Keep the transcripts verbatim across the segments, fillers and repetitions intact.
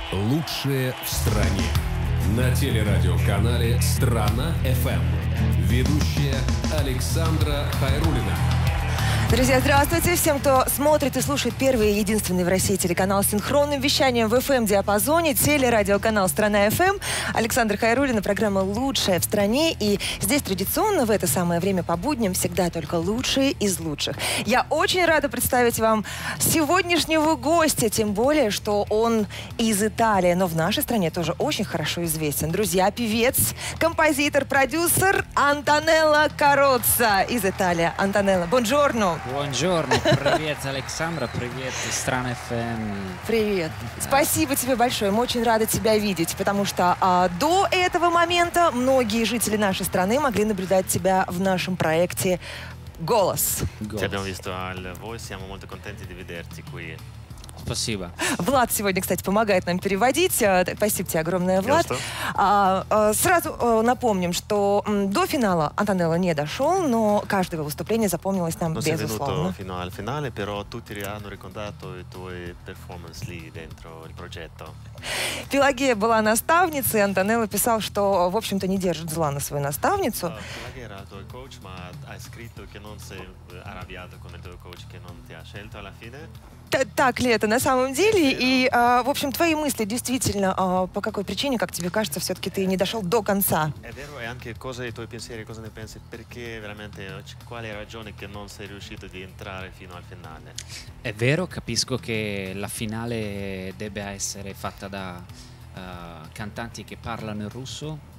Лучшие в стране. На телерадиоканале «Страна-ФМ». Ведущая Александра Хайруллина. Друзья, здравствуйте! Всем, кто смотрит и слушает первый и единственный в России телеканал с синхронным вещанием в эф эм-диапазоне, телерадиоканал «Страна-ФМ». Александра Хайруллина, программа «Лучшая в стране». И здесь традиционно в это самое время по будням всегда только лучшие из лучших. Я очень рада представить вам сегодняшнего гостя, тем более, что он из Италии, но в нашей стране тоже очень хорошо известен. Друзья, певец, композитор, продюсер Антонелло Кароцца из Италии. Антонелло, buongiorno! Buongiorno, привет, Александра, привет, Страна-ФМ. Привет. Да. Спасибо тебе большое, мы очень рады тебя видеть, потому что а, до этого момента многие жители нашей страны могли наблюдать тебя в нашем проекте «Голос». Ti abbiamo visto al Voice, siamo molto contenti di vederti qui. Спасибо. Влад сегодня, кстати, помогает нам переводить. Спасибо тебе огромное, Влад. А, а, сразу а, напомним, что м, до финала Антонелло не дошел, но каждое выступление запомнилось нам Non безусловно. Fino al finale, però tutti hanno ricordato i tuoi performance lì dentro il progetto. Пелагея была наставницей, Антонелло писал, что, в общем-то, не держит зла на свою наставницу. Pelagia era il tuo coach, ma hai scritto che non sei arrabbiato con il tuo coach che non ti ha scelto alla fine. Так ли это на самом деле? И, а, в общем, твои мысли действительно, а, по какой причине, как тебе кажется, все-таки ты не дошел до конца? È vero, e anche cosa i tuoi pensieri, cosa ne pensi, perché veramente, quali ragioni che non sei riuscito di entrare fino al finale? È vero, capisco che la finale debba essere fatta da uh, cantanti che parlano il russo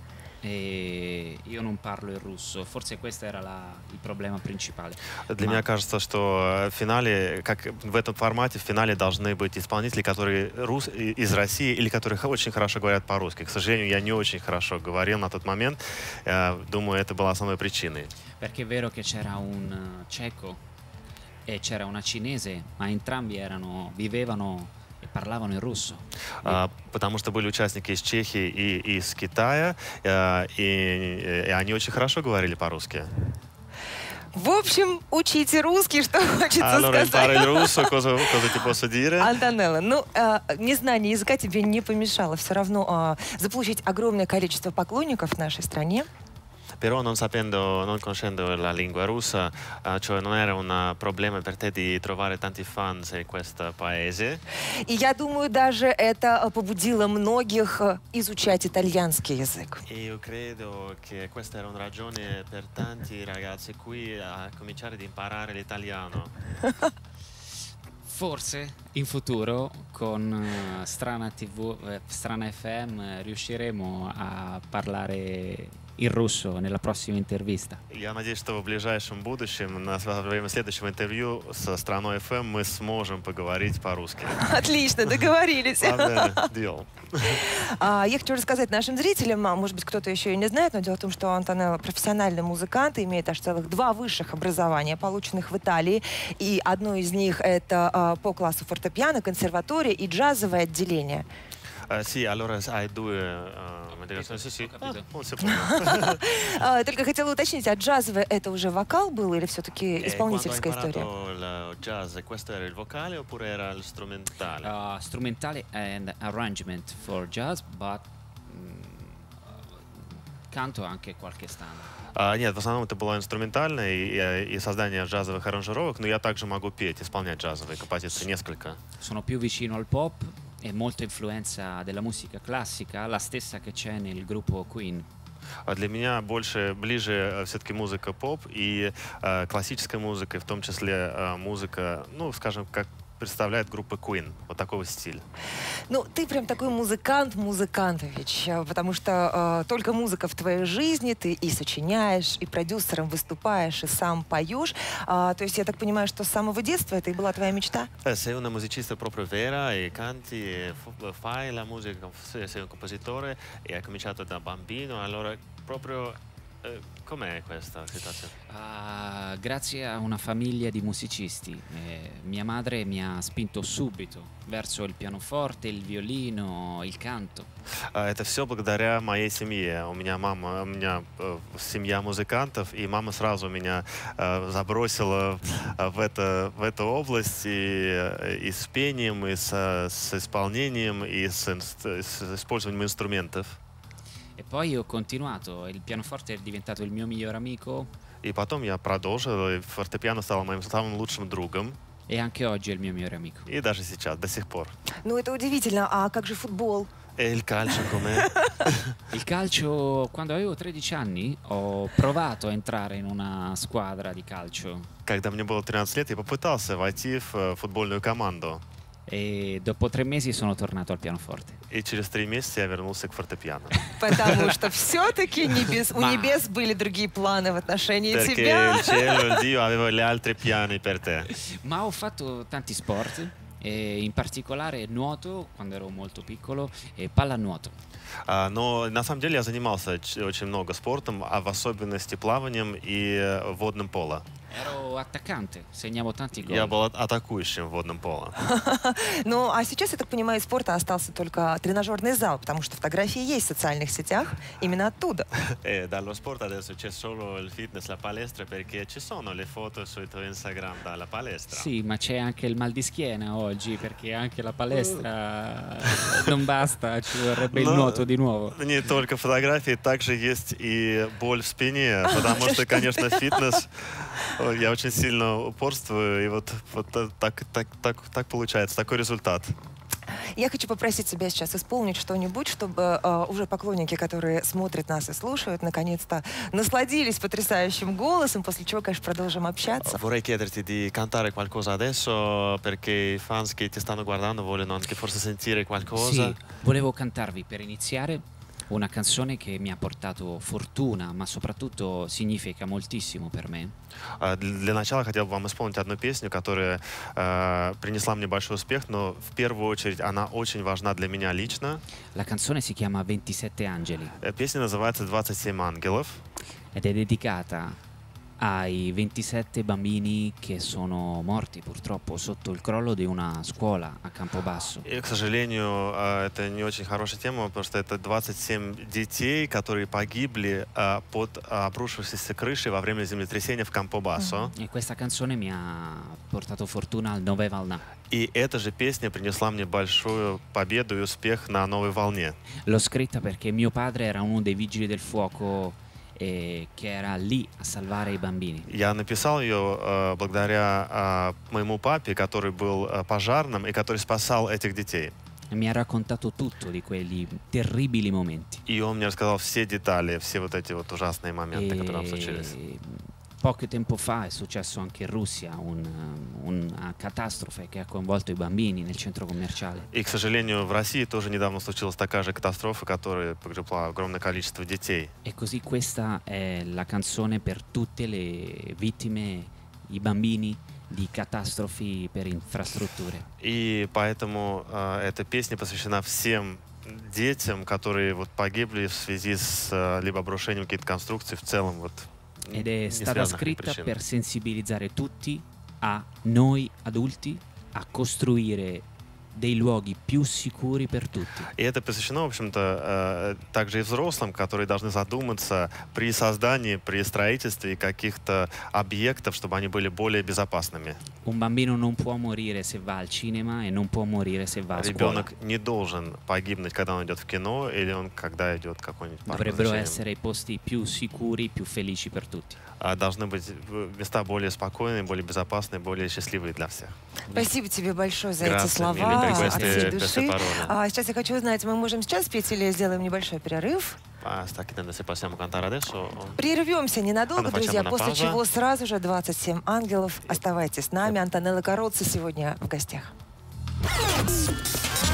e io non parlo il russo. Forse questo era la, il problema principale. Для меня кажется, что в финале, как в этом формате, в финале должны быть исполнители, которые рус, из России или которые очень хорошо говорят по-русски. К сожалению, я не очень хорошо говорил на тот момент. Думаю, это была основной причиной. Perché è vero che c'era un ceco e c'era una cinese, ma entrambi erano, vivevano e parlavano in russo. Uh, потому что были участники из Чехии и из Китая, uh, и, и они очень хорошо говорили по-русски. В общем, учите русский, что хочется allora, сказать. Allora, russo, cosa, cosa ti posso dire? Антонелло, ну, э, незнание языка тебе не помешало все равно э, заполучить огромное количество поклонников в нашей стране. Però non sapendo, non conoscendo la lingua russa, uh, cioè non era un problema per te di trovare tanti fans in questo paese. И я думаю, даже это побудило многих изучать итальянский язык. E io credo che questa era una ragione per tanti ragazzi qui a cominciare ad imparare l'italiano. Forse in futuro con uh, Strana T V, eh, Strana F M riusciremo a parlare il russo nella prossima intervista. Я надеюсь, что в ближайшем будущем, на время следующего интервью со Страной эф эм, мы сможем поговорить по-русски. Отлично, договорились. Deal. А, я хочу рассказать нашим зрителям, а, может быть, кто-то еще и не знает, но дело в том, что Антонелло профессиональный музыкант, имеет аж целых два высших образования, полученных в Италии. И одно из них это а, по классу фортепиано, консерватория и джазовое отделение. Uh, sì, allora hai due... Uh, sì, sì. Ah, только хотела уточнить, а джазовое это уже вокал был или все-таки исполнительская история? Il jazz, questo era il vocale oppure era il strumentale? Uh, strumentale and arrangement for jazz, but um, canto anche qualche standard. А, нет, в основном это было инструментальное и, и создание джазовых аранжировок, но я также могу петь, исполнять джазовые композиции, несколько. Sono più vicino al pop e molta influenza della musica classica, la stessa che c'è nel gruppo Queen. А для меня больше, ближе все-таки музыка поп и э, классическая музыка, в том числе э, музыка, ну, скажем, как представляет группа Queen, вот такого стиля. Ну, ты прям такой музыкант, музыкантович, потому что э, только музыка в твоей жизни, ты и сочиняешь, и продюсером выступаешь, и сам поешь. А, то есть я так понимаю, что с самого детства это и была твоя мечта? Sei una musicista proprio vera e canti e fai la musica, sei un compositore e hai cominciato da bambino, allora proprio Com'è questa situazione? Ah, grazie a una famiglia di musicisti. Eh, mia madre mi ha spinto subito verso il pianoforte, il violino, il canto. Это все благодаря моей семье. У меня мама, у меня э, семья музыкантов, и мама сразу меня э, забросила в, это, в эту область и, и с пением, и с, с исполнением, и с, с использованием инструментов. E poi ho continuato, il pianoforte è diventato il mio migliore amico. И потом я продолжил, и фортепиано стало моим самым лучшим другом. E anche oggi è il mio migliore amico. И даже сейчас, до сих пор. Ну, это удивительно. А как же футбол? E il calcio com'è? Il calcio, quando avevo tredici anni, ho provato a entrare in una squadra di calcio. Когда мне было тринадцать лет, я попытался войти в футбольную команду. E dopo tre mesi sono tornato al pianoforte. И через три месяца я вернулся к фортепиано. Потому что все-таки небес, у Ма. небес были другие планы в отношении Perché тебя. il cielo, il Dio aveva gli altri piani per te. Ma ho fatto tanti sport, e in particolare nuoto quando ero molto piccolo e pallanuoto. А, Но на самом деле я занимался ч- очень много спортом, а в особенности плаванием и э, водным поло. Ero attaccante, segnavo tanti Я gol. был а- атакующим в водном поло. Ну, а сейчас, я так понимаю, из спорта остался только тренажерный зал, потому что фотографии есть в социальных сетях именно оттуда. E dallo sport adesso c'è solo il fitness, la palestra, perché ci sono le foto sul tuo Instagram dalla palestra. Sì, ma c'è anche il mal di schiena oggi perché anche la palestra non basta, ci vorrebbe il No. nuoto di nuovo. Не только фотографии, также есть и боль в спине, потому что, конечно, фитнес, ой, я очень сильно упорствую, и вот, вот так, так, так, так получается, такой результат. Я хочу попросить тебя сейчас исполнить что-нибудь, чтобы э, уже поклонники, которые смотрят нас и слушают, наконец-то насладились потрясающим голосом, после чего, конечно, продолжим общаться. Vorrei chiederti di cantare qualcosa adesso, perché i fans che ti stanno guardando vogliono anche forse sentire qualcosa. Sì, volevo cantarvi per iniziare una canzone che mi ha portato fortuna, ma soprattutto significa moltissimo per me. А, Для начала хотел бы вам исполнить одну песню, которая э, принесла мне большой успех, но в первую очередь она очень важна для меня лично. La canzone si chiama ventisette Angeli Э, Песня называется «двадцать семь ангелов». ed è dedicata ai ventisette bambini che sono morti purtroppo sotto il crollo di una scuola a Campobasso. И, к сожалению, э, это не очень хорошая тема, потому что это двадцать семь детей, которые погибли э, под обрушившейся крышей во время землетрясения в Кампобассо. E questa canzone mi ha portato fortuna al Nove Valnà. И эта же песня принесла мне большую победу и успех на новой волне. L'ho scritta perché mio padre era uno dei vigili del fuoco e che era lì a salvare i bambini. Я написал ее э, благодаря э, моему папе, который был э, пожарным и который спасал этих детей. E mi ha raccontato tutto di quegli terribili momenti. И он мне рассказал все детали, все вот эти вот ужасные моменты, которые там случились. E poco tempo fa è successo anche in Russia un- una catastrofe che ha coinvolto i bambini nel centro commerciale. И, к сожалению, в России тоже недавно случилась такая же катастрофа, которая погребла огромное количество детей. E così questa è la canzone per tutte le vittime, i bambini di catastrofi per infrastrutture. И поэтому э, эта песня посвящена всем детям, которые вот погибли в связи с э, либо обрушением каких-то конструкций в целом. Вот, Ed è не stata связанных scritta причин. per sensibilizzare tutti a noi adulti a costruire dei luoghi più sicuri per tutti. И это посвящено, в общем-то, э, также и взрослым, которые должны задуматься при создании, при строительстве каких-то объектов, чтобы они были более безопасными. Un bambino non può morire se va al cinema e non può morire se va a scuola. Ребенок не должен погибнуть, когда он идет в кино или он когда идет в какой-нибудь парк Dovrebbero развлечений. essere i posti più sicuri, più felici per tutti. А должны быть э, места более спокойные, более безопасные, более счастливые для всех. Спасибо тебе большое за эти Grazie слова mille per от queste- всей queste души. parole. А сейчас я хочу узнать, мы можем сейчас петь или сделаем небольшой перерыв? Ah, sta chiedendo se possiamo cantare adesso. Прервемся ненадолго, Анна, друзья, facciamo una после pausa. чего сразу же двадцать семь ангелов. Оставайтесь с нами. Антонелла Коротца сегодня в гостях.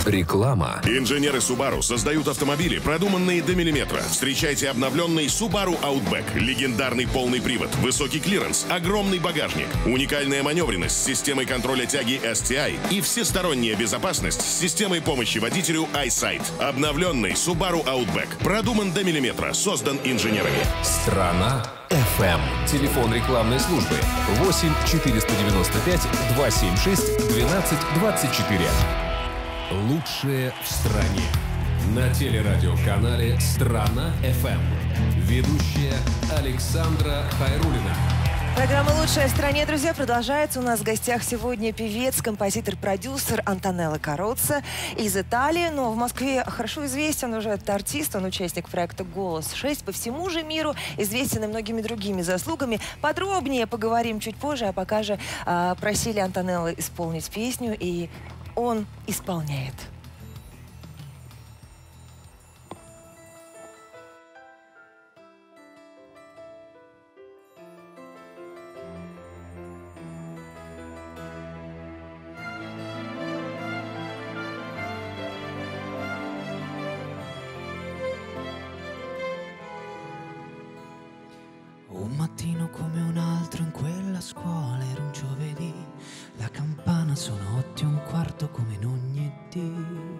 Реклама. Инженеры Subaru создают автомобили, продуманные до миллиметра. Встречайте обновленный Subaru Outback. Легендарный полный привод, высокий клиренс, огромный багажник, уникальная маневренность с системой контроля тяги эс ти ай и всесторонняя безопасность с системой помощи водителю iSight. Обновленный Subaru Outback. Продуман до миллиметра. Создан инженерами. Страна эф эм. Телефон рекламной службы восемь четыреста девяносто пять двести семьдесят шесть двенадцать двадцать четыре. Лучшее в стране. На телерадиоканале «Страна эф эм». Ведущая Александра Хайруллина. Программа «Лучшая в стране», друзья, продолжается. У нас в гостях сегодня певец, композитор, продюсер Антонелло Кароцца из Италии. Но в Москве хорошо известен уже этот артист. Он участник проекта «Голос шесть». По всему же миру известен и многими другими заслугами. Подробнее поговорим чуть позже. А пока же а, просили Антонелло исполнить песню, и он исполняет. Un mattino come un altro in quella scuola, era un giovedì, la campana suonò otto e un quarto come in ogni dì.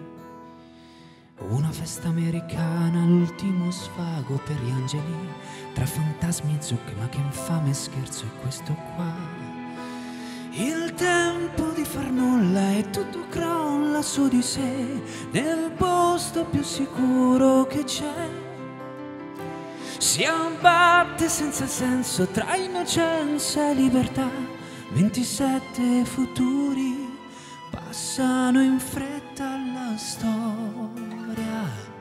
Una festa americana, l'ultimo svago per gli angeli, tra fantasmi e zucche, ma che infame scherzo è questo qua. Il tempo di far nulla e tutto crolla su di sé, nel posto più sicuro che c'è. Si abbatte senza senso tra innocenza e libertà. ventisette futuri passano in fretta alla storia.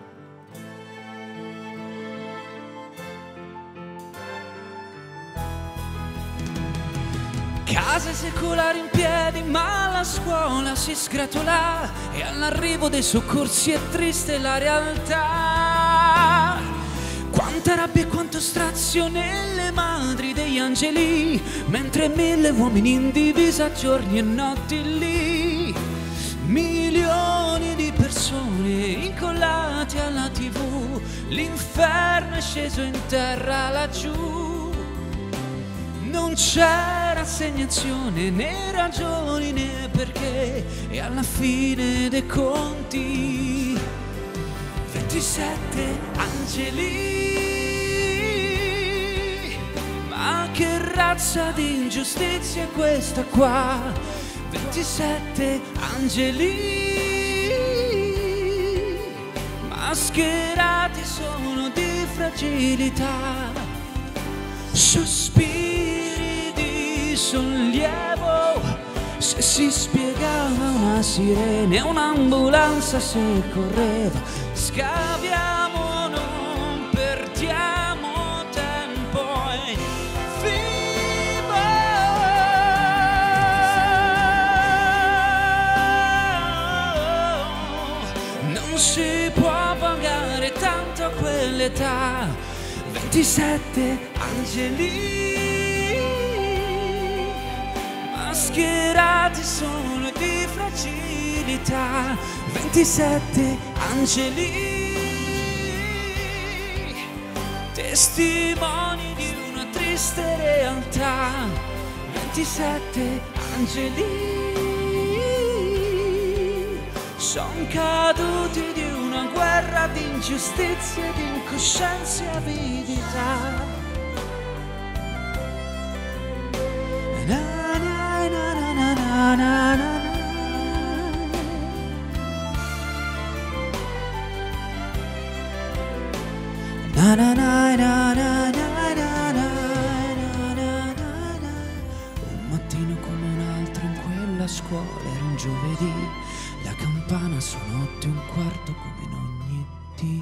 Case secolari in piedi, ma la scuola si sgretola e all'arrivo dei soccorsi è triste la realtà. Quanta rabbia e quanto strazio nelle madri degli angeli, mentre mille uomini in divisa giorni e notti lì. Milioni di persone incollate alla tivù, l'inferno è sceso in terra laggiù. Non c'è rassegnazione, né ragioni né perché, e alla fine dei conti ventisette angeli. Ma che razza di ingiustizia è questa qua? ventisette angeli mascherati sono di fragilità, sospiri di sollievo. Se si spiegava una sirena e un'ambulanza se correva, scaviamo, non perdiamo tempo e viva! Non si può pagare tanto a quell'età. ventisette angeli mascherati sono di fragilità. ventisette angeli testimoni di una triste realtà. ventisette angeli son caduti di una guerra di ingiustizia e di incoscienza e avidità. Na, na, na, na, na, na, na, na. Na na na na na na na na na na. Un mattino come un altro in quella scuola, era un giovedì, la campana suonò otto e un quarto come in ogni dì.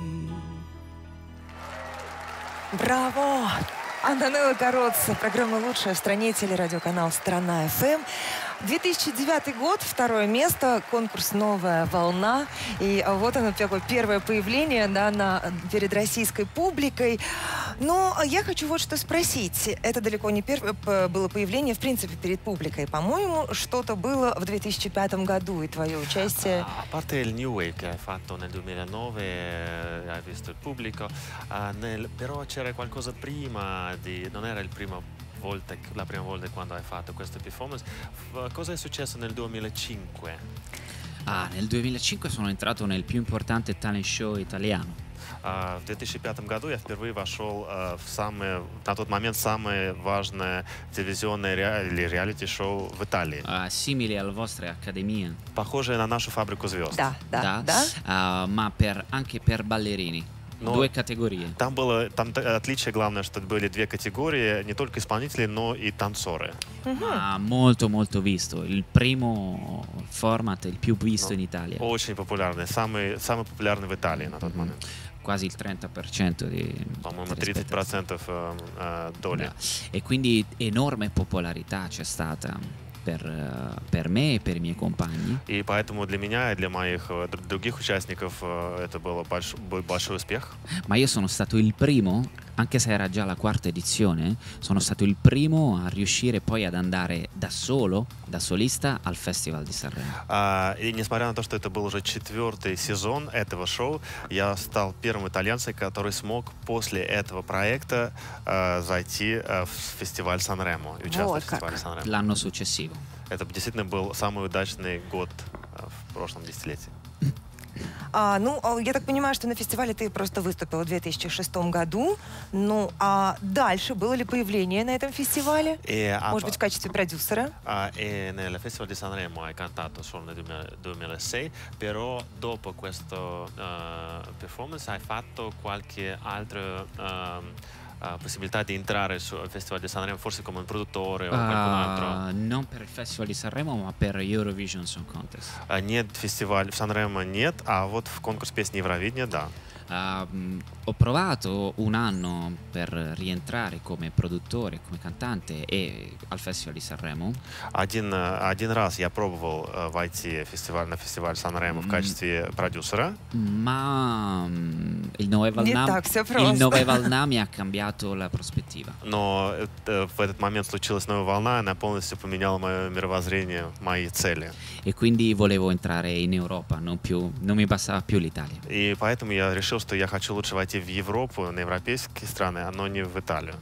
Браво! Антонелло Кароцца, программа «Лучшая в стране», телерадиоканал «Страна эф эм». две тысячи девятый год, второе место, конкурс «Новая волна». И вот оно, такое первое появление, да, на, перед российской публикой. Но я хочу вот что sпросить. Это далеко не первое было появление, в принципе, перед публикой. По-моему, что-то было в две тысячи пятом году, и твое участие... A parte il New Wave che hai fatto nel duemilanove, hai visto il pubblico, uh, nel, però c'era qualcosa prima di... non era il primo... Volta, la prima volta quando hai fatto questa performance. F- cosa è successo nel duemilacinque? Ah, nel duemilacinque sono entrato nel più importante talent show italiano. Uh, в две тысячи пятом году я впервые вошел uh, в самое, на тот момент самое важное телевизионное ре, или реалити-шоу в Италии. Uh, simile alle vostre accademie. Похожее на нашу фабрику звезд. Да, да, да. Uh, ma per, anche per ballerini. Но Due categorie. Там было, там отличие главное, что были две категории, не только исполнители, но и танцоры. Ma molto molto visto, il primo format, il più visto No. in Italia. Очень популярный, самый, самый популярный в Италии на тот момент. Quasi il trenta per cento di По-моему, тридцать процентов э, э, доли. Da. E quindi enorme popolarità c'è stata per, uh, per me e per i miei compagni. И поэтому для меня и для моих э, др- других участников э, это был больш- был большой успех. Ma io sono stato il primo, anche se era già la quarta edizione, sono stato il primo a riuscire poi ad andare da solo, da solista, al Festival di Sanremo. А, и несмотря на то, что это был уже четвертый сезон этого шоу, я стал первым итальянцем, который смог после этого проекта э, зайти э, в фестиваль Сан-Ремо и участвовать Вот в фестивале Сан-Ремо. L'anno successivo. Это действительно был самый удачный год э, в прошлом десятилетии. А, ну, а, я так понимаю, что на фестивале ты просто выступил в две тысячи шестом году. Ну, а дальше было ли появление на этом фестивале? E, a- Может быть, в kачестве продюсера? Ah, e nel Festival di Sanremo hai cantato solo nel duemila duemilasei, però dopo questa uh, performance hai fatto qualche altra uh, uh, possibilità di entrare sul Festival di Sanremo, forse come un produttore o qualcun altro? Uh, non per il Festival di Sanremo, ma per Eurovision Song Contest. Uh, нет, фестиваль в Санремо нет, а вот в конкурс песни Евровидения, да. Uh, mh, ho provato un anno per rientrare come produttore, come cantante e al Festival di Sanremo. Один, uh, один раз я пробовал uh, войти в фестиваль, на фестиваль Санремо в качестве продюсера. Ma mh, il Nove Valna, так всё il просто. Nove Valna mi ha cambiato la prospettiva. Но э, в этот момент случилась новая волна, она полностью поменяла мое мировоззрение, мои цели. E quindi volevo entrare in Europa, non, più, non mi bastava più l'Italia. И поэтому я решил, что я хочу лучше войти в Европу, на европейские страны, но не в Италию.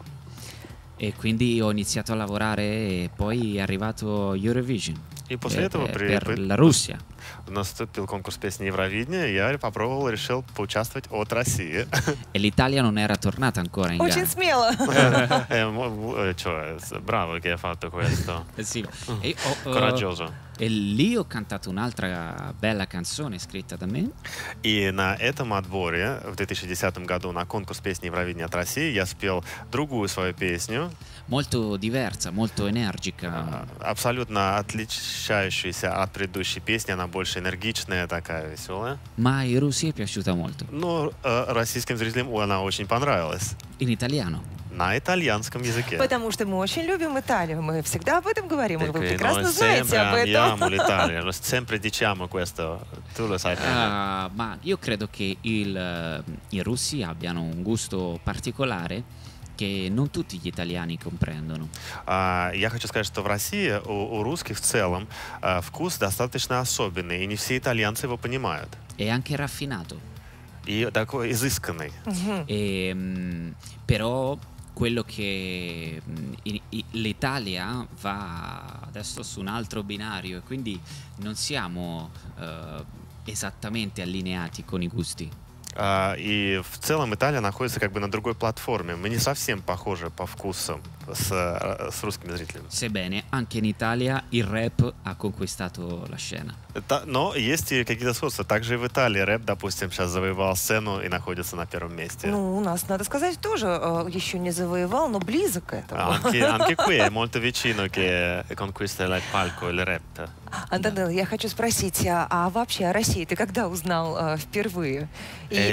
E quindi ho iniziato a lavorare e poi è arrivato Eurovision И после per, этого при, per при- la Russia. наступил конкурс песни Евровидения, и я попробовал, решил поучаствовать от России. E l'Italia non era tornata ancora in Очень gara. смело. Eh, mo- eh, cioè, bravo che hai fatto questo. Eh sì. E, ho- ho- Coraggioso. e lì ho cantato un'altra bella canzone scritta da me. И на этом отборе в две тысячи десятом году на конкурс песни Евровидения от России я спел другую свою песню, Molto diversa, molto energica. абсолютно отличающаяся от предыдущей песни. Она больше энергичная, такая веселая. Ma ai russi è piaciuta molto. Но э, российским зрителям она очень понравилась. In italiano. На итальянском языке. Потому что мы очень любим Италию. Мы всегда об этом говорим. И вы Perché прекрасно noi знаете sempre об amiamo этом. l'Italia, noi sempre diciamo questo, tu lo sai bene. Ah, ma io credo che il, eh, i russi abbiano un gusto particolare che non tutti gli italiani comprendono. А, я хочу сказать, что в России у, у русских в целом а, вкус достаточно особенный, и не все итальянцы его понимают. È anche raffinato. И такой изысканный. E, mh, però quello che mh, i- i- l'Italia va adesso su un altro binario e quindi non siamo eh, esattamente allineati con i gusti. А, и в целом Италия находится как бы на другой платформе. Мы не совсем похожи по вкусам с, а, с русскими зрителями. Sebbene anche in Italia il rap ha conquistato la scena. Та- но есть и какие-то сходства. Также и в Италии рэп, допустим, сейчас завоевал сцену и находится на первом месте. Ну, у нас, надо сказать, тоже э, еще не завоевал, но близок к этому. Anche, anche qui è molto vicino che conquista il palco il rap. Антонелла, я хочу спросить, а, а вообще о России ты когда узнал э, впервые? И Э, м,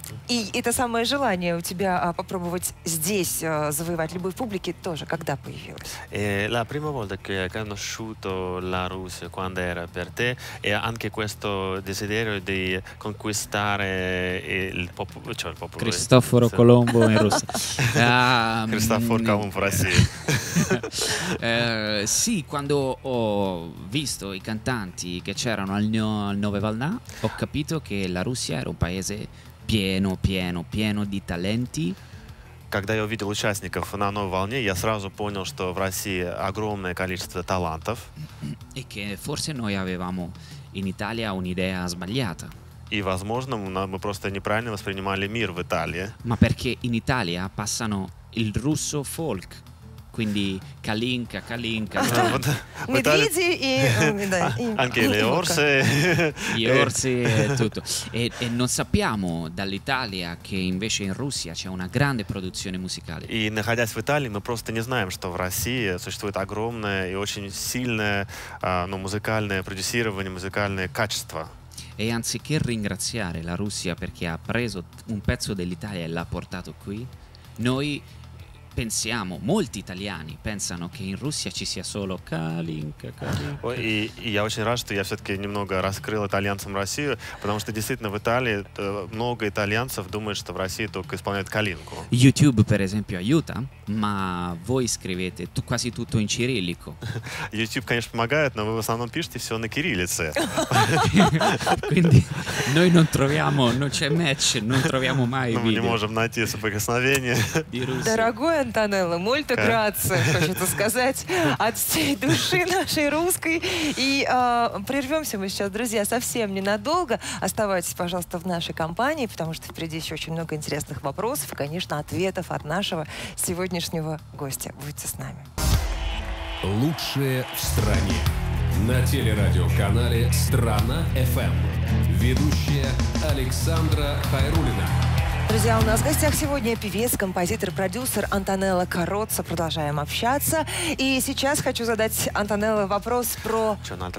И это самое желание у тебя а, попробовать здесь а, завоевать любовь публики тоже когда появилось? E la prima volta che hai conosciuto la Russia, quando era per te, e anche questo desiderio di conquistare il popolo, cioè il popolo. Cristoforo sì. Colombo in Russia. Ah, Cristoforo mm, Colombo in Russia. eh, sì, quando ho visto i cantanti che c'erano al, no, al Nove Valna, ho capito che la Russia era un paese pieno, pieno, pieno di talenti. Когда я увидел участников на новой волне, я сразу понял, что в России огромное количество талантов. E che forse noi avevamo in Italia un'idea sbagliata. И, возможно, мы просто неправильно воспринимали мир в Италии. Ma perché in Italia passano il russo folk, quindi Kalinka, Kalinka, Медведи и... да, и- Anche le и orse. gli orsi e tutto. E, e non sappiamo dall'Italia che invece in Russia c'è una grande produzione musicale. И, находясь в Италии, мы просто не знаем, что в России существует огромное и очень сильное а, ну, музыкальное продюсирование, музыкальное качество. E anziché ringraziare la Russia perché ha preso un pezzo dell'Italia e l'ha portato qui, noi pensiamo, molti italiani pensano che in Russia ci sia solo Kalinka, Kalinka. И, и я очень рад, что я все-таки немного раскрыл итальянцам Россию, потому что действительно в Италии э, много итальянцев думают, что в России только исполняют калинку. YouTube per esempio aiuta, ma voi scrivete tu- quasi tutto in cirillico. YouTube, конечно, помогает, но вы в основном пишете все на кириллице. Quindi noi non troviamo, non c'è match, non troviamo mai Но мы не video можем найти соприкосновение. di russi. Дорогой Антонелло, мольта грация, хочется сказать, от всей души нашей русской. И э, прервемся мы сейчас, друзья, совсем ненадолго. Оставайтесь, пожалуйста, в нашей компании, потому что впереди еще очень много интересных вопросов и, конечно, ответов от нашего сегодняшнего гостя. Будьте с нами. Лучшее в стране. На телерадиоканале «Страна-ФМ». Ведущая Александра Хайруллина. Друзья, у нас в гостях сегодня певец, композитор, продюсер Антонелло Кароцца. Продолжаем общаться. И сейчас хочу задать Антонелло вопрос про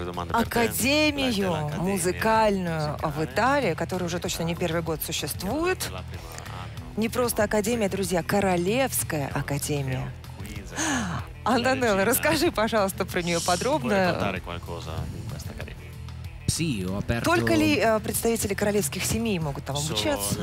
академию музыкальную в Италии, которая уже точно не первый год существует. Не просто академия, друзья, Королевская академия. Антонелло, расскажи, пожалуйста, про нее подробно. Sì, ho aperto... Только ли э, представители королевских семей могут там обучаться?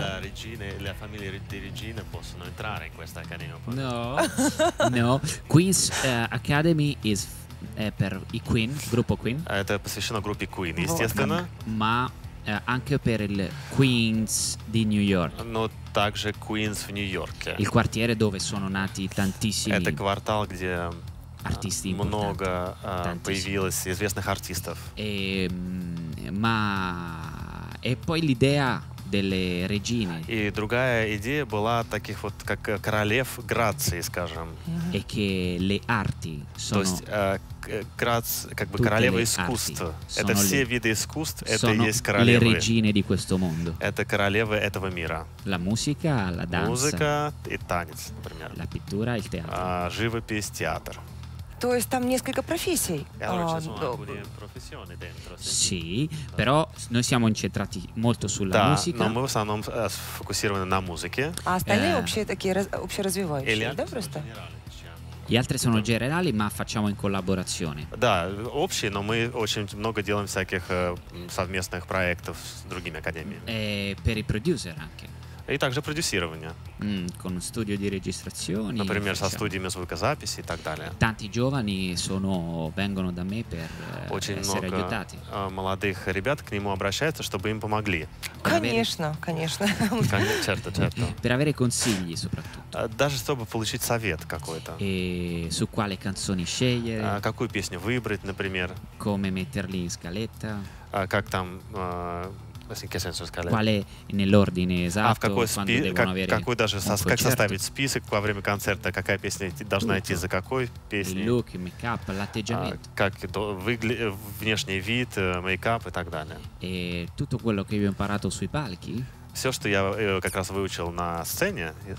No, no. Queen's uh, Academy is è per i Queen, gruppo Queen. Это посвящено группе Queen, естественно. Ma uh, anche per il Queens di New York. Но также Queens в Нью-Йорке. Il quartiere dove sono nati tantissimi Это квартал, где artisti много importanti. uh, появилось известных артистов. E, ma e poi l'idea delle regine. И другая идея была таких вот как королев Грации, скажем. E che le arti То sono есть uh, Грац, как бы tutte королева le искусств. arti Это sono все le- виды искусств, это и sono есть le королевы. regine di questo mondo. Это королевы этого мира. La musica, la danza, Музыка и танец, например. la pittura, il teatro. А, живопись, театр. То есть там несколько профессий. E allora А, ci sono да. alcune professioni dentro. Sì. Sì, però noi siamo incentrati molto sulla Да, musica. но мы в основном э, сфокусированы на музыке. А остальные Э. общие такие раз- общеразвивающие, да, просто? Gli altri sono generali, ma facciamo in collaborazione. Да, общие, но мы очень много делаем всяких э, совместных проектов с другими академиями. E per i producer anche. И также продюсирование. Mm, con studio di registrazioni. Например, со facciamo. студиями звукозаписи и так далее. Tanti giovani sono, vengono da me per eh, Очень essere много aiutati. э, молодых ребят к нему обращаются, чтобы им помогли. Конечно, конечно. Certo, certo. Per avere consigli soprattutto. Э, Даже чтобы получить совет какой-то. E su quale canzoni scegliere, А, Какую песню выбрать, например. come metterli in scaletta, А, Как там... э, in che senso scaletta? quale nell'ordine А в esatto, какой quando спи... devono как, avere какой даже un сос- как concerto. составить список во время концерта, какая песня идти- должна идти за какой Il песней, look, il make-up, а, l'atteggiamento как до- выгля- внешний вид, э, мейкап и так далее. e tutto quello che io ho imparato sui palchi Все, что я э, как раз выучил на сцене,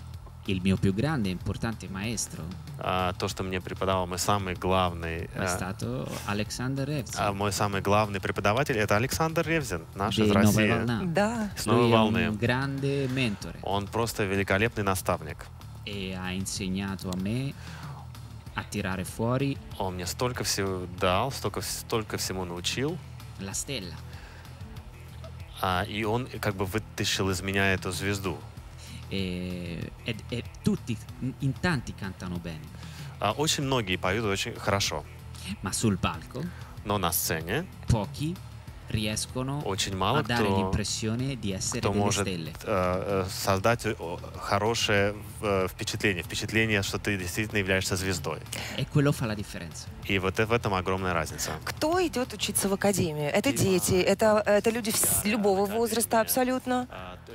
il mio più grande e importante maestro А, то, что мне преподавал мой самый главный, è а, stato Alexander а, Revzin мой самый главный преподаватель, это Александр Ревзин, наш из di Nova России. Valna. Да. С Новой Lui è волны. un grande mentore Он просто великолепный наставник. e ha insegnato a me a tirare fuori Он мне столько всего дал, столько, столько всему научил. la stella. А, и он как бы вытащил из меня эту звезду. E, e- e tutti, in tanti cantano bene, А, очень многие поют очень хорошо, ma sul palco но на сцене pochi riescono очень a мало dare кто, l'impressione di essere кто delle может stelle. э, э, создать э, хорошее э, впечатление, впечатление, что ты действительно являешься звездой. E quello fa la differenza. И вот в этом огромная разница. Кто идет учиться в академию? Это дети, это, это люди с любого возраста абсолютно.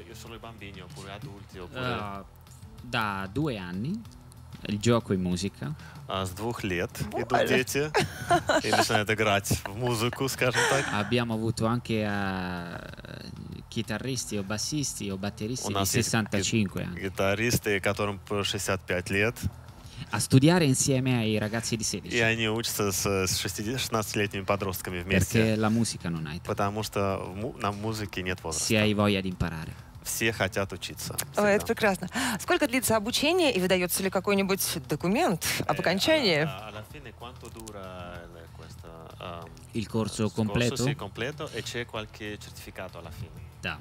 Uh, da due anni il gioco in musica, А с двух лет идут Боже. дети и начинают играть в музыку, скажем так. abbiamo avuto anche uh, chitarristi o bassisti o У batteristi di нас есть sessantacinque anni гитаристы, которым по шестьдесят пять лет, a studiare insieme ai ragazzi di и sedici они учатся с с шестнадцатилетними подростками вместе, perché la musica non ha età, потому что в му- на музыке нет se возраста. hai voglia di imparare. Все хотят учиться. Ой, это всегда. прекрасно. Сколько длится обучение и выдается ли какой-нибудь документ об окончании? Eh, alla fine quanto dura eh, questo ehm, Il corso corso, completo sì, completo e c'è qualche certificato alla fine. da,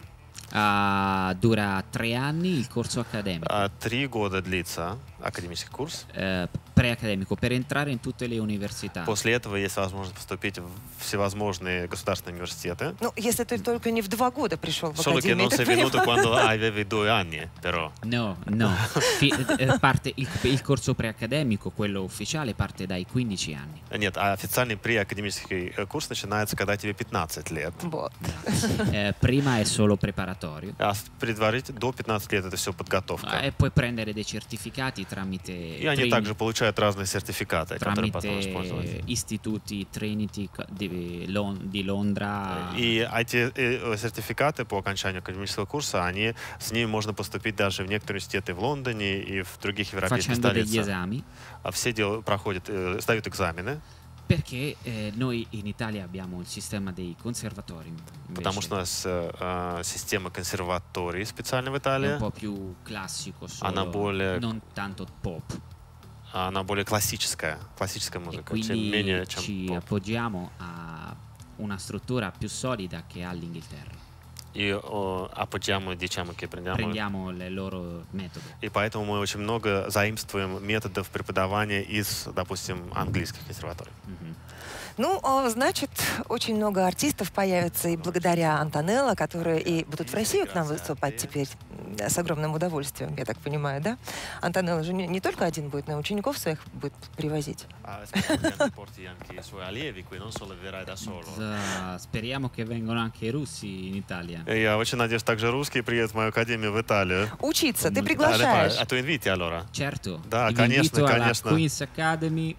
uh, dura tre anni il corso accademico, А, Три года длится академический курс. eh, preaccademico per entrare in tutte le università. После этого есть возможность поступить в всевозможные государственные университеты. Ну, если ты только не в два года пришел в Solo che академию, non я sei так venuto понимаю. quando avevi due anni, però. No, no, Fi- eh, parte il, il corso preaccademico, quello ufficiale, parte dai quindici anni. Нет, а официальный преакадемический э, курс начинается, когда тебе пятнадцать лет. Вот. Eh, prima è solo preparatorio А с- предварительно до пятнадцати лет это все eh, подготовка. e puoi prendere dei certificati tramite, И они Trini- также получают разные сертификаты, которые потом tramite использовать. istituti Trinity co- di, Lon- di Londra. И эти э, сертификаты по окончанию академического курса, они, с ними можно поступить даже в некоторые университеты в Лондоне и в других европейских facendo degli столицах. esami, А все дел, проходят, э, сдают экзамены, perché eh, noi in Italia abbiamo il sistema dei conservatori, потому invece что у нас э, э, система консерватории специально в è Италии, un po' più classico, Она solo, более- non tanto pop. а она более классическая, классическая E музыка, чем quindi менее, чем ci поп. appoggiamo a una struttura più solida che ha l'Inghilterra. И о, appoggiamo, diciamo che prendiamo. Prendiamo le loro metodi. И поэтому мы очень много заимствуем методов преподавания из, допустим, английских консерваторий. Мгм. Ну, а, значит, очень много артистов появится и благодаря Антонелло, которые и будут в Россию к нам выступать теперь м, с огромным удовольствием, я так понимаю, да? Антонелло же не, не только один будет, но и учеников своих будет привозить. Ah, speriamo che porti anche i suoi allievi qui, non solo verrai da solo. Da- speriamo che vengano anche i russi in Italia. И Я очень надеюсь, также русские приедут в мою академию в Италию. Учиться, ты М, приглашаешь. А tu inviti allora? Certo, Da, vi конечно, invito alla конечно. Queen's Academy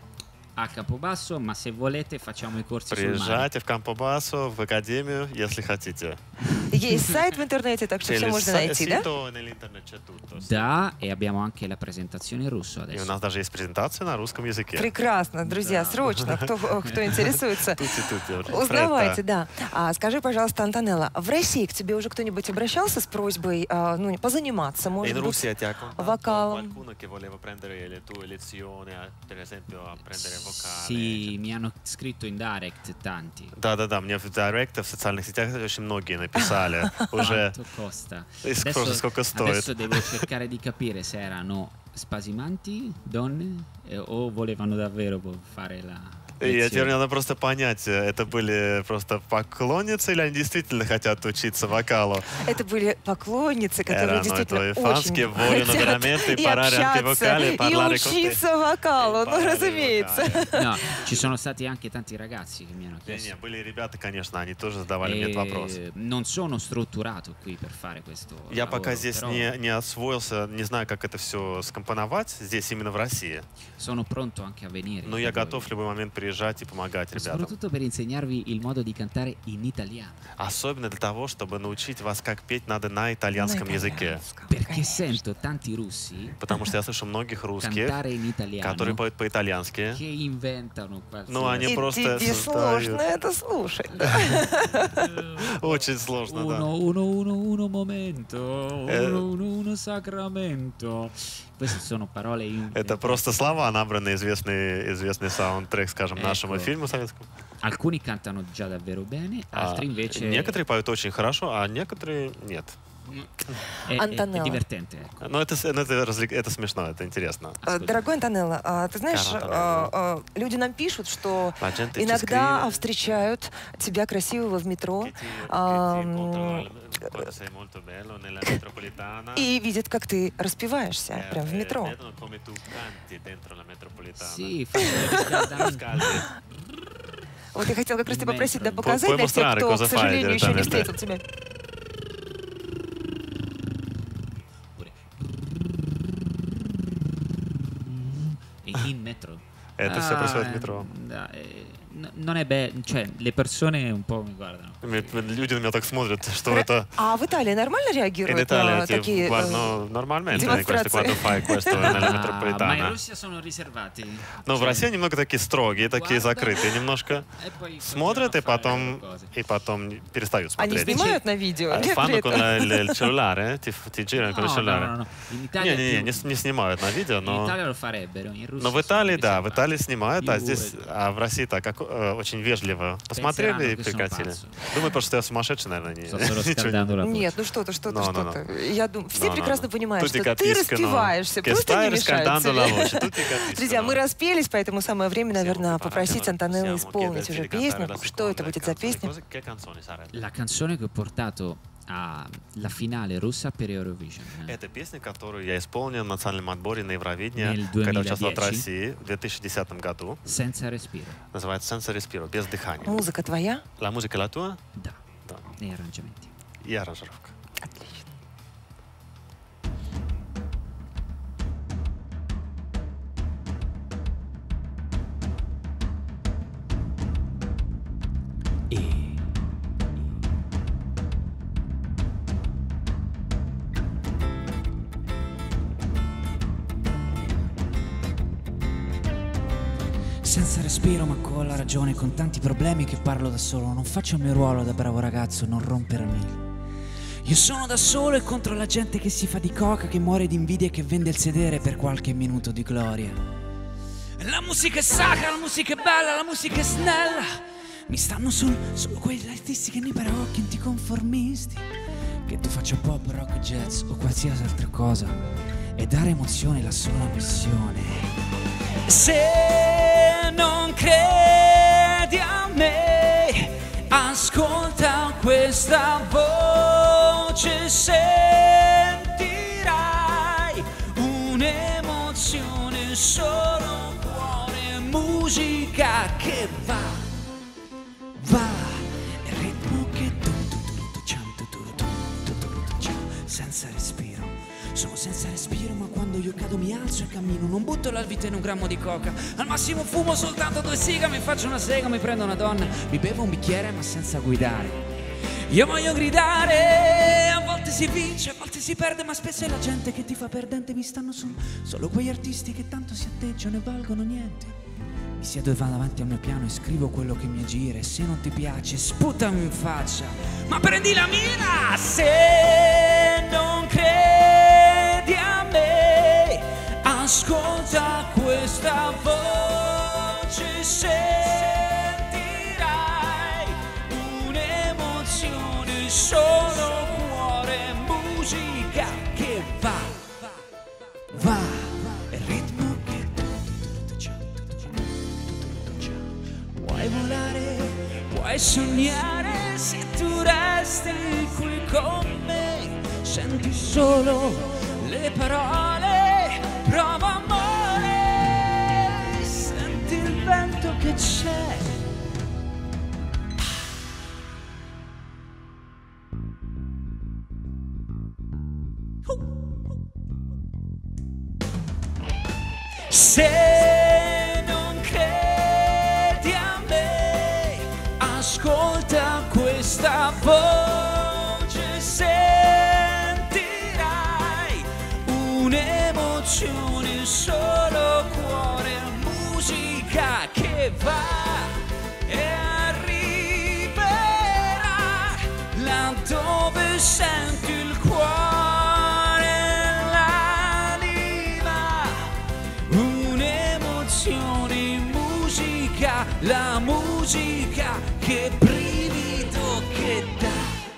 a Campobasso, ma se volete facciamo i corsi sul mare. Приезжайте в Кампобасо, в академию, если хотите. Есть сайт в интернете, так что все Через можно са- найти, да? sito nell'internet c'è tutto. sì. Da, e abbiamo anche la presentazione in russo И у adesso. нас даже есть презентация на русском языке. Прекрасно, друзья, Да. срочно, кто, кто интересуется. Тути-тути. Узнавайте, Фредда. да. А, скажи, пожалуйста, Антонелло, в России к тебе уже кто-нибудь обращался с просьбой а, ну, позаниматься, может In быть? Russia ti ha contattato vocalum. qualcuno che voleva prendere le tue lezioni, a- per esempio a prendere vocale? Sì, mi hanno scritto in direct tanti. Да-да-да, мне в Директе, в социальных сетях очень многие написали уже. Quanto costa? E scusa, сколько стоит? adesso devo cercare di capire se erano spasimanti, donne, eh, o volevano davvero fare la И я теперь lezione. надо просто понять, это были просто поклонницы или они действительно хотят учиться вокалу? Это были поклонницы, которые Erano i действительно tuoi fans che очень vogliono хотят veramente и imparare anche i общаться, vocali e и parlare con te. учиться вокалу, E ну, parlare i разумеется. vocali. No, ci sono stati anche tanti ragazzi che mi hanno Не, chiesto. не, были ребята, конечно, они тоже задавали мне этот вопрос. E non sono strutturato qui per fare questo Я lavoro, пока здесь però не, не освоился, не знаю, как это все скомпоновать здесь, именно в России. sono pronto anche a venire. Но я da voi. готов в любой момент приезжать и помогать ребятам. Soprattutto per insegnarvi il modo di cantare in italiano. Особенно для того, чтобы научить вас, как петь надо на итальянском На языке. итальянском. Perché sento tanti russi Потому что я слышу многих русских, cantare in italiano которые поют по-итальянски. che inventano qualsiasi. Ну, они И просто тебе сложно создают. это слушать, да? Очень сложно, да. Uno, uno, uno, uno momento, Eh. uno, uno, uno sacramento. Queste sono parole in... Это просто слова, набранные известный, известный саундтрек, скажем, нашему Ecco. фильму советскому. Alcuni cantano già davvero bene, А altri invece... некоторые поют очень хорошо, а некоторые нет. È, è, è Антонелла. divertente, ecco. Но это, с- ну, это, развлек- это смешно, это интересно. А, Ascolta. Дорогой Антонелло, а, ты знаешь, Caro а, а, люди нам пишут, что La gente ci иногда scrive встречают тебя красивого в метро che ti- che ti ам, incontrano quando sei molto bello nella metropolitana. и видят, как ты распеваешься Eh, прямо в eh, метро. vedono come tu canti dentro la metropolitana. Sì, faccio il riscaldamento. Scaldi. Вот я хотела как раз тебя Метро. попросить, да, Puoi- показать puoi для тех, mostrare кто, cosa к fai сожалению, еще не direttamente. встретил тебя. Pure. In metro. Это все происходит в метро. Да, eh, n- non è bello, cioè le persone un po' mi guardano. М- Люди на меня так смотрят, что это... А в Италии нормально In реагируют Italia на ti такие... guardano э, normalmente dimostrazioni. quando fai questo nella Ah, ma in metropolitana. Russia sono riservati. Но в Cioè, России немного такие строгие, такие guardano закрытые немножко. e poi Смотрят и continuano a fare потом, le loro cose. и потом перестают Они смотреть. снимают на видео? А, Нет, Fanno при con этом? la- il il cellulare, ti, ti girano con il No, no, cellulare. no, no. In Italia, Не, не, не, più- не, с- не снимают на видео, in но... Italia lo farebbero, in Russia Но в sono Италии, да, в riservati. Италии снимают, а здесь, Figurati. а в России так как, э, очень вежливо посмотрели и Penseranno che sono прекратили. pazzo. Думаю, просто что я сумасшедший, наверное, не, Sto solo ничего не- scaldando la voce. Нет, ну что-то, что-то, No, no, что-то. Я думаю, все No, no, прекрасно no. понимают, Tutti что ты capiscono распеваешься, che просто stai не мешают riscaldando la voce, тебе. tutti capiscono. Друзья, мы распелись, поэтому самое время, наверное, Siamo попросить preparati, Антонеллу possiamo исполнить chiederti уже di cantare песню. la Что это seconda будет за canzone. песня? Cosa- Che canzone sarebbe? La canzone che ho portato alla finale russa per Eurovision. Это песня, которую я исполнил в национальном отборе на Евровидение, Nel когда участвовал от две тысячи России в две тысячи десятом году. Senza respiro. Называется «Senza respiro», без дыхания. Музыка твоя? La musica la tua? Da. Да. E arrangiamenti. И аранжировка. Отлично. E Senza respiro ma con la ragione, con tanti problemi che parlo da solo. Non faccio il mio ruolo da bravo ragazzo, non rompere a mille. Io sono da solo e contro la gente che si fa di coca, che muore di invidia e che vende il sedere per qualche minuto di gloria. La musica è sacra, la musica è bella, la musica è snella. Mi stanno solo, solo quegli artisti che nei barocchi anticonformisti. Che tu faccia pop, rock, jazz o qualsiasi altra cosa e dare emozione è la sola missione. Se non credi a me, ascolta questa voce, sentirai un'emozione, solo cuore, musica che va, va, il ritmo che tu tu tu tu ciam, tu tu tu tu tu tu ciam, senza respiro. Sono senza respiro ma quando io cado mi alzo e cammino. Non butto la vita in un grammo di coca. Al massimo fumo soltanto due siga. Mi faccio una sega, mi prendo una donna. Mi bevo un bicchiere ma senza guidare. Io voglio gridare. A volte si vince, a volte si perde, ma spesso è la gente che ti fa perdente. Mi stanno su solo quegli artisti che tanto si atteggiano e valgono niente. Mi siedo davanti al mio piano e scrivo quello che mi gira. E se non ti piace sputami in faccia, ma prendi la mira. Se non credi a me, ascolta questa voce, sentirai un'emozione, solo cuore, musica che va, va, il ritmo che vuoi volare, puoi sognare, se tu resti qui con me, senti solo le parole, prova amore, senti il vento che c'è. Se non credi a me, ascolta questa voce, sentirai emozioni, solo cuore, musica che va e arriverà laddove senti il cuore e l'anima. Un'emozione, musica, la musica che brivido che dà.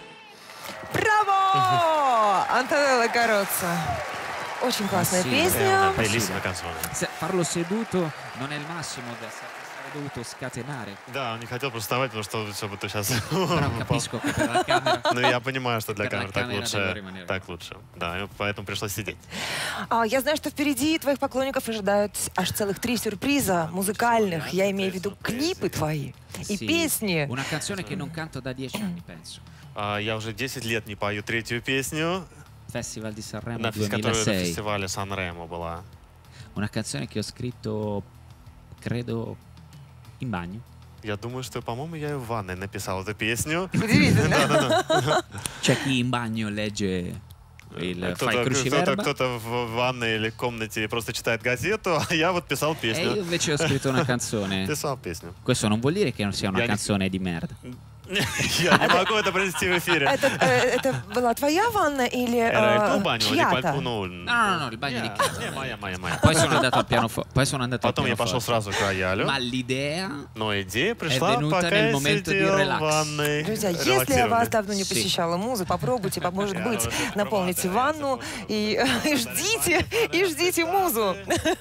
Браво! Антонелло Кароцца. Очень классная Sì, песня. Bellissima canzone. Se- farlo seduto non è il massimo, da sarebbe dovuto scatenare. Да, он не хотел просто вставать, потому что все бы то сейчас Però capisco che per la camera. Ну, я понимаю, что для Per la камер так camera devo лучше. rimanere. Так лучше. Да, и поэтому пришлось сидеть. А, я знаю, что впереди твоих поклонников ожидают аж целых три сюрприза музыкальных. Я имею в виду клипы твои и Sì, песни. una canzone che non canto da dieci anni, penso. А, Я уже десять лет не пою третью песню, Festival di Sanremo на фес- которая на duemilasei. фестивале Сан-Ремо была. Una canzone che ho scritto, credo, in bagno. Я думаю, что, по-моему, я и в ванной написал эту песню. Удивительно. C'è chi in bagno legge il fai Кто-то, кто-то, cruciverba кто-то в ванной или комнате просто читает газету, а я вот писал e io песню. invece ho scritto una canzone. Писал песню. Questo non vuol dire che non sia una Я не- canzone di merda. Я не могу это произнести в эфире. Это, э, это была твоя ванна или Era il tuo э, bagno, di чья-то? qualcuno. No, no, no, il bagno di casa. Не, моя, моя, моя. Poi sono andato al pianoforte. Poi sono andato al Потом я пошел pianoforte. сразу к роялю. Ma l'idea Но идея пришла, venuta пока nel я momento di сидел в relax. ванной. Друзья, если вас релаксированный. давно не Sì. посещала муза, попробуйте, может Я быть, уже наполните пробовал, ванну и, и ждите, и ждите музу.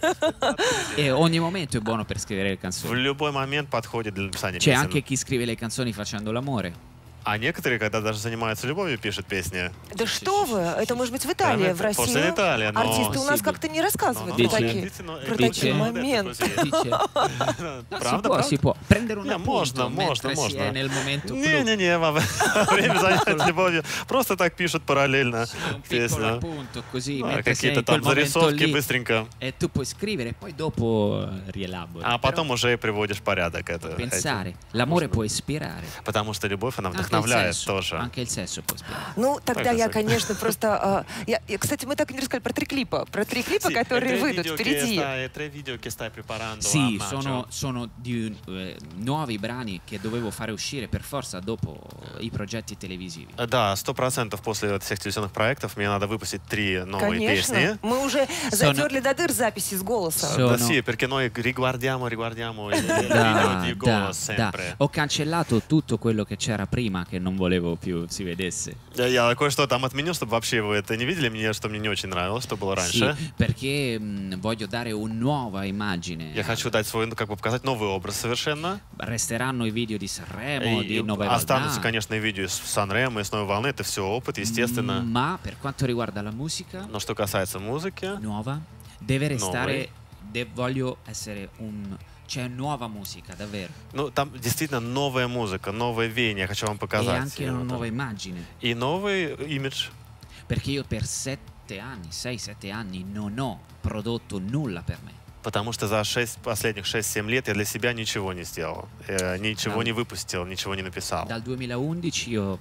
e ogni momento è buono per scrivere le В canzoni. любой момент подходит для написания C'è песен. anche chi scrive le canzoni facendo l'amore. А некоторые, когда даже занимаются любовью, пишут песни. Да что вы, это может быть в Италии, в России. Forse in Italia, no. Артисты у нас Sì. как-то не рассказывают no, про no, такие, no, про dice- такие моменты. Dice, no, si Правда, può, правда? si può prendere un Не, appunto можно, можно, mentre si è можно. nel momento clou. Не-не-не, во время занятия любовью. Просто так пишут параллельно Un piccolo песню. appunto così, А, mentre sei Какие-то in quel там momento зарисовки lì быстренько. e tu puoi scrivere e poi dopo eh, rielabori. А Però потом уже и приводишь в порядок это. pensare, этим. l'amore può ispirare. Потому что любовь, она Anche il вдохновляет sesso, тоже. anche il sesso può ispirare. Ну, тогда Так, я, так. конечно, просто... э, я, я- кстати, мы так и не рассказали про три клипа. Про три клипа, Sì, которые tre выйдут video che впереди. stai- tre video che stai preparando a Sì, maggio. sono, sono di, eh, nuovi brani che dovevo fare uscire per forza dopo i progetti televisivi. Да, сто процентов после вот всех телевизионных проектов мне надо выпустить три новые Конечно. pesni. Мы уже Sono- затерли до дыр записи с голоса. Sono- Да, sì, perché noi riguardiamo, riguardiamo il video Da, di da, Go da. sempre. Ho cancellato tutto quello che c'era prima che non volevo più si vedesse. Я, я кое-что там отменил, чтобы вообще вы это не видели, мне, что мне не очень нравилось, что было Sì, раньше. perché mh, voglio dare una nuova immagine. Я хочу дать свой, ну, как бы показать новый образ совершенно. Resteranno i video di Sanremo, И di Nove останутся, Valdà, конечно, и видео из Сан-Ремо, из Новой волны, это все опыт, естественно. ma per quanto riguarda la musica Но что касается музыки, nuova, deve restare, de- voglio essere un... C'è nuova musica, davvero. ну, там действительно новая музыка, новое веяние, я хочу вам E показать. anche И una вот nuova там. immagine. И новый имидж. Perché io per sette anni, sei sette anni, non ho prodotto nulla per me. Потому что за шесть, последних шесть-семь лет я для себя ничего не сделал. Э, ничего Да. не выпустил, ничего не написал. Dal duemilaundici io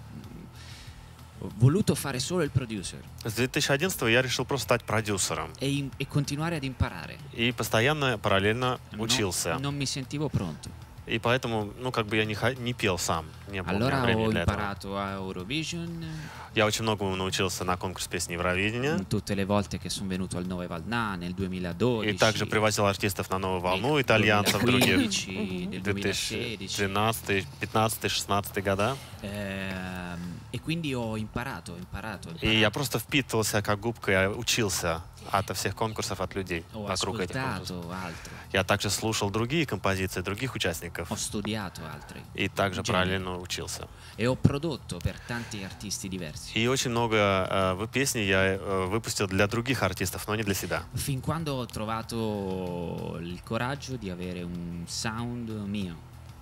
ho voluto fare solo il producer С две тысячи одиннадцатого я решил просто стать продюсером. e, im- e continuare ad imparare. И постоянно, параллельно No- учился. non mi sentivo pronto. И поэтому, ну, как бы я не, ха- не пел сам. Не было у меня Allora времени ho для этого. imparato a Eurovision, Я очень многому научился на конкурс песни Евровидения. tutte le volte che sono venuto al Nove Valdà nel duemiladodici, И также привозил артистов на новую волну, nel итальянцев, других. duemilaquindici, nel две тысячи duemilasedici. двенадцатый, пятнадцатый, шестнадцатый года. Ehm, e quindi ho imparato, ho imparato, ho И я imparato. просто впитывался как губка, я учился от всех конкурсов, от людей Ho вокруг этих конкурсов. ascoltato altro, Я также слушал другие композиции других участников. ho studiato altri И также generi. параллельно учился. e ho prodotto per tanti artisti diversi. И очень много э, песней я э, выпустил для других артистов, но не для себя. Fin quando ho trovato il coraggio di avere un sound mio.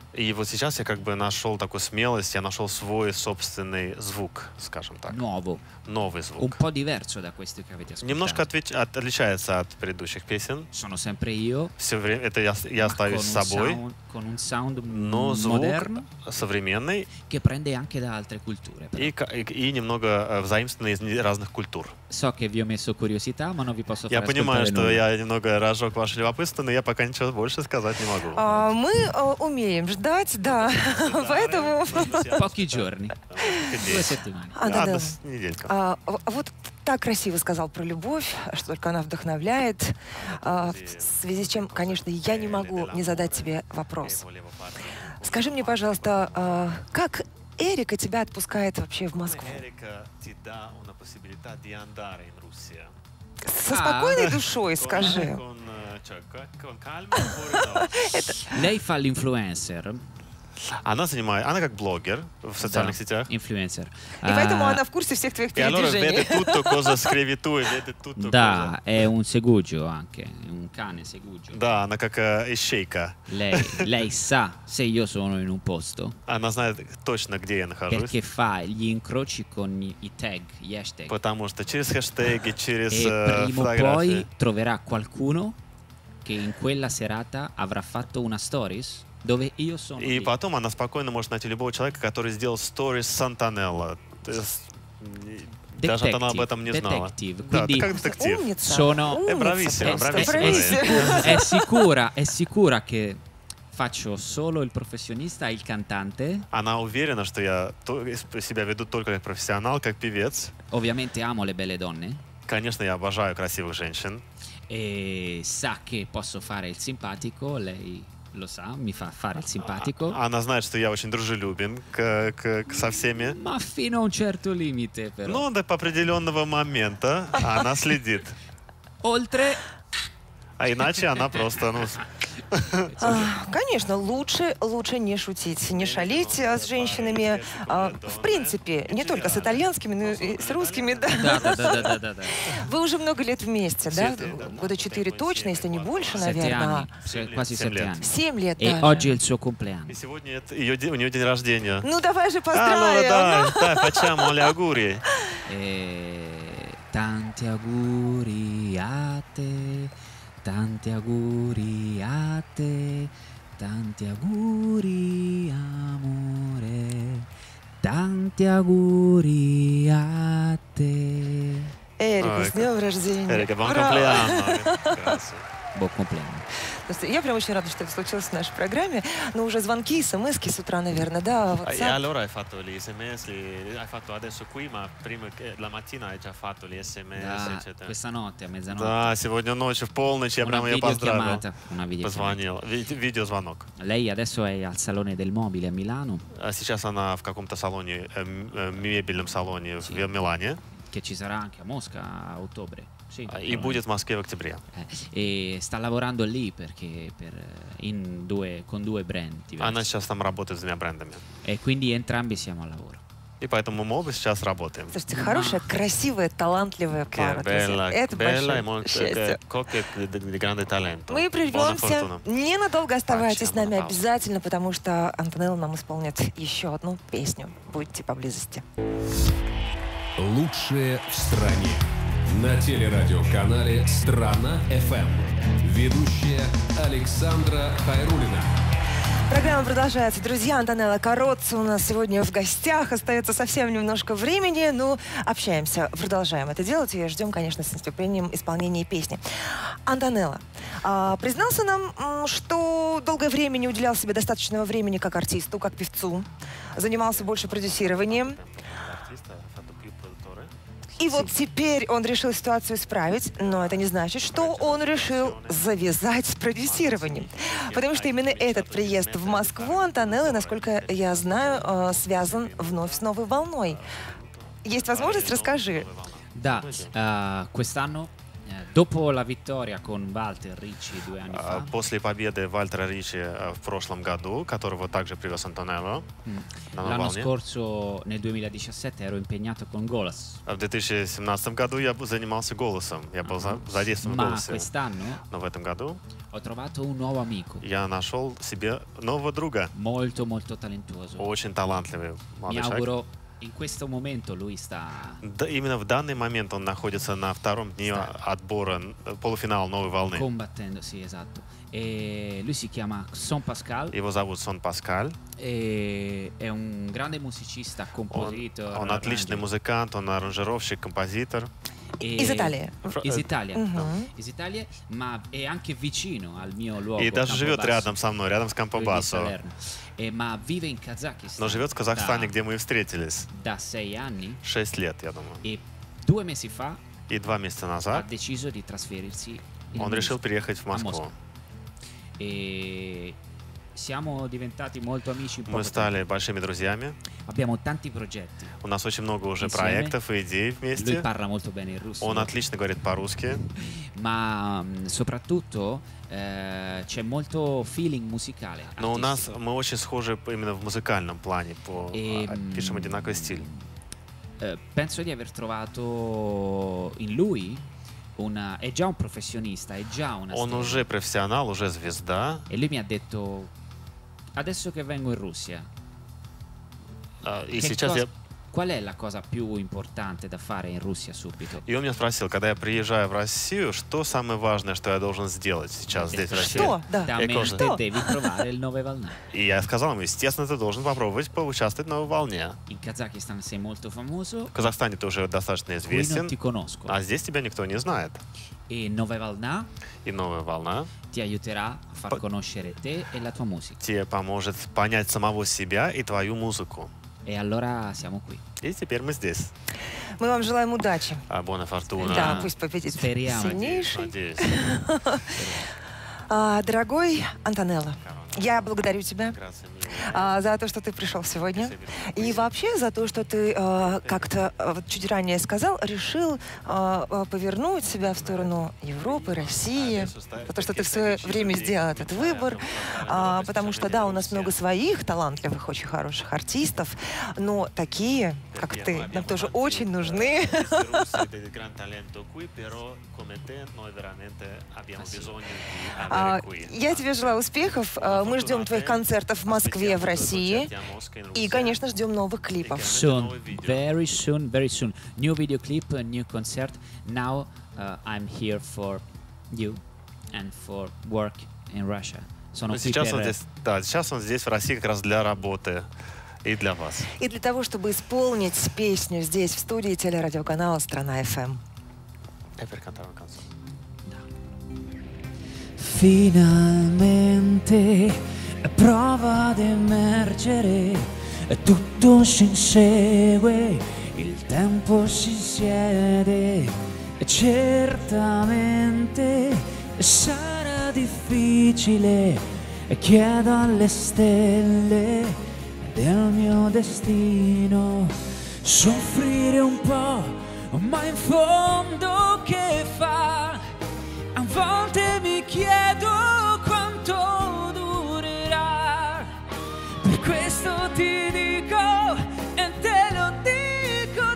И вот сейчас я как бы нашел такую смелость, я нашел свой собственный звук, скажем так. Nuovo, Новый звук. un po' diverso da questi che avete ascoltato. Немножко отвеч- от- отличается от предыдущих песен. Sono sempre io, Все время это я, я ma con остаюсь un, с собой, sound, con un sound но звук moderno современный che prende anche da altre culture. però. и, ка- и, и немного э, взаимственный из не- разных культур. So che vi ho messo curiosità, ma non vi posso Я fare понимаю, ascoltare что nulla. я немного разжег ваше любопытство, но я пока ничего больше сказать не могу. А, мы а, умеем ждать, да. Поэтому... Pochi giorni, due settimane. Антонелла, Ладно, с- неделька. а, в- вот так красиво сказал про любовь, что только она вдохновляет. А, в связи с чем, конечно, я не могу не задать тебе вопрос. Скажи мне, пожалуйста, а, как Эрика тебя отпускает вообще в Москву? America ti dà una possibilità di andare in Russia. Со спокойной душой, скажи. Con, eh, cioè, co- con calma, fuori no. Lei fa l'influencer. Она занимает, она как блогер в социальных сетях. Influencer. И поэтому Ah, она в курсе всех твоих E allora vede передвижений. tutto cosa scrivi tu e vede tutto da, cosa... è un segugio anche, è un cane segugio. Да, она как э, ищейка. Lei, lei sa se io sono in un posto Она знает точно, где я нахожусь. perché fa gli incroci con i i tag, gli hashtag. Потому что через хэштеги, через E э, prima o фотографии. poi troverà qualcuno che in quella serata avrà fatto una stories dove io sono И lì. потом она спокойно может найти любого человека, который сделал сторис с Антонелло. То есть, даже она об этом не знала. Detective. Да, Quindi это как детектив. Умница. sono Умница È bravissima, просто, bravissima. bravissima. è sicura, è sicura che faccio solo il professionista e il cantante. Она уверена, что я то- себя веду только как профессионал, как певец. Ovviamente amo le belle donne Конечно, я обожаю красивых женщин. e sa che posso fare il simpatico, lei lo sa, mi fa fare il simpatico, Она знает, что я очень дружелюбен к, к- к- со всеми. ma fino a un certo limite però. Но до определенного момента она следит. Oltre А иначе она просто, ну, А, Конечно, лучше, лучше не шутить, не шалить а, с женщинами. А, В принципе, не только с итальянскими, но и с русскими, да. да, да, да, да, да, да. Вы уже много лет вместе, да? Сеть, да. Года четыре точно, если не больше, Sette наверное. anni, se- quasi Семь sette лет. anni. Семь лет E даже. oggi è il suo compleanno. и сегодня это ее, день- у нее день рождения. Ну давай же А, ну поздравим. да, да, facciamo gli auguri. E tanti auguri a te, tanti auguri a te, tanti auguri amore, tanti auguri a te. Эрика, Ой, с днем рождения. Эрика, buon Браво. compleanno. Buon compleanno. Просто Я прям очень рада, что это случилось в нашей программе. Но уже звонки, смс-ки с утра, наверное, да, E WhatsApp. allora hai fatto gli sms, li- hai fatto adesso qui, ma prima che la mattina hai già fatto gli sms, Da eccetera. questa notte a mezzanotte. Да, сегодня ночью в полночь я Una прямо ее поздравил. videochiamata, una videochiamata. Позвонил. Ви- Видеозвонок. Lei adesso è al Salone del Mobile a Milano, А сейчас она в каком-то салоне, э, м- э, мебельном салоне в Милане. che ci sarà anche a Mosca a ottobre. Sì, а, И будет в Москве в октябре. Eh, e sta lavorando lì perché per, in due, con due brand Она diversi. сейчас там работает с двумя брендами. E quindi entrambi siamo al lavoro. И поэтому мы оба сейчас работаем. Слушайте, хорошая, красивая, талантливая Che пара. друзья. bella, Это bella e большое molto счастье. che- coppia di di grande talento. Мы Buona прервемся. fortuna. Ненадолго оставайтесь с нами Пауза. обязательно, потому что Антонелла нам исполнит еще одну песню. Будьте поблизости. Лучшее в стране. На телерадиоканале «Страна-ФМ». Ведущая Александра Хайруллина. Программа продолжается. Друзья, Антонелла Кароцца у нас сегодня в гостях. Остается совсем немножко времени, но общаемся, продолжаем это делать и ждем, конечно, с нетерпением исполнения песни. Антонелла, а, признался нам, м, что долгое время не уделял себе достаточного времени как артисту, как певцу. Занимался больше продюсированием. L'artista ha fatto più produttore. И вот теперь он решил ситуацию исправить, но это не значит, что он решил завязать с продюсированием. Потому что именно этот приезд в Москву Антонеллы, насколько я знаю, э, связан вновь с новой волной. Есть возможность? Расскажи. Da, eh, quest'anno, eh, Dopo la vittoria con Walter Ricci due anni fa, После победы Вальтера Ричи в прошлом году, которого также привез Антонелло, на l'anno волне, scorso nel duemiladiciassette ero impegnato con Golas, в две тысячи семнадцатом году я б- занимался голосом, я был за- задействован в ma голосе. quest'anno Но в этом году ho trovato un nuovo amico, я нашел себе нового друга, molto molto talentuoso. очень талантливый Mi молодой человек. auguro in questo momento lui sta Да, именно в данный момент он находится на втором дне отбора э, полуфинала новой волны. combattendo, sì, esatto. E lui si chiama Son Pascal, Его зовут Сон Паскаль. e è un grande musicista, Он, compositor, он отличный arranger- музыкант, он аранжировщик, композитор. e- Из Италии. Из Italia. Мгм. Из Italia, ma è anche vicino al mio luogo. И даже живет Campobasso, рядом со мной, рядом с lui di Кампобассо. Salerno. E, ma vive in Kazakistan Но живет в Казахстане, da, где мы и встретились. da sei anni Шесть лет, я думаю. e due mesi fa И два месяца ha назад deciso di trasferirsi in он решил Minsk, переехать в a Mosca. Москву. E siamo diventati molto amici in Мы poco стали tempo. большими друзьями. Abbiamo tanti progetti. У нас очень много уже Insieme. проектов и идей Lui вместе. parla molto bene il russo, Он отлично говорит по-русски. ma mh, soprattutto eh, c'è molto feeling musicale. Но у нас artistico. мы очень схожи по- именно в музыкальном плане. По, E, а, mh, пишем одинаковый стиль. eh, penso di aver trovato in lui una, è già un professionista, è già una Он stella. уже профессионал, уже звезда. E lui mi ha detto: adesso che vengo in Russia, А, И che сейчас cosa- я... qual è la cosa più importante da fare in Russia subito? И он меня спросил, когда я приезжаю в Россию, что самое важное, что я должен сделать сейчас здесь, в России? Что? Да. Da Che mente cosa? Что? devi provare il Nove Valna. И я сказал ему, естественно, ты должен попробовать поучаствовать на новой волне. In Kazakistan sei molto famoso, В Казахстане ты уже достаточно qui non известен, ti conosco. а здесь тебя никто не знает. E Nove Valna И новая волна ti aiuterà a far Poi- conoscere te e la tua musica. тебе поможет понять самого себя и твою музыку. E allora siamo qui. И теперь мы здесь. Мы вам желаем удачи. А Бона Фортуна. Да, Да. пусть победит Спериамо. сильнейший. Надеюсь. А, дорогой Антонелло, я благодарю тебя Грация милая. а, за то, что ты пришел сегодня. Спасибо. И вообще за то, что ты а, как-то а, вот чуть ранее сказал, решил а, а, повернуть себя в сторону Европы, России. За то, что ты в свое время сделал этот выбор. А, потому что, да, у нас много своих талантливых, очень хороших артистов, но такие, как ты, нам тоже очень нужны. А, Я тебе желаю успехов. А, Мы ждем твоих концертов в Москве, в России. И, конечно, ждем новых клипов. Soon, very soon, very soon. New video clip, a new concert. Now uh, I'm here for you and for work in Russia. Sono Ну, qui сейчас он per- здесь, да, сейчас он здесь в России как раз для работы и для вас. И для того, чтобы исполнить песню здесь, в студии телерадиоканала «Страна эф эм». E per cantare una canzone. Finalmente prova ad emergere, tutto si insegue, il tempo si siede, e certamente sarà difficile, chiedo alle stelle del mio destino, soffrire un po', ma in fondo che fa? A volte mi chiedo quanto durerà, per questo ti dico e te lo dico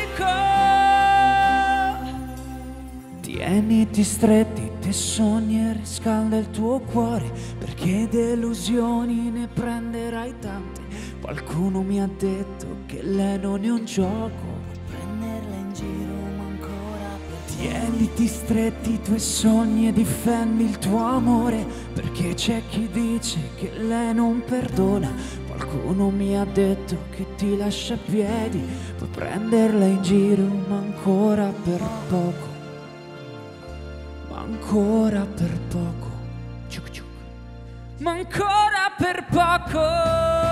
d'amico. Tieniti stretti i tuoi sogni e riscalda il tuo cuore, perché delusioni ne prenderai tante. Qualcuno mi ha detto che lei non è un gioco, prenderla in giro ma ancora per tieniti stretti i tuoi sogni e difendi il tuo amore, perché c'è chi dice che lei non perdona. Qualcuno mi ha detto che ti lascia a piedi, puoi prenderla in giro ma ancora per poco, ma ancora per poco, ciuc ciuc, ma ancora per poco.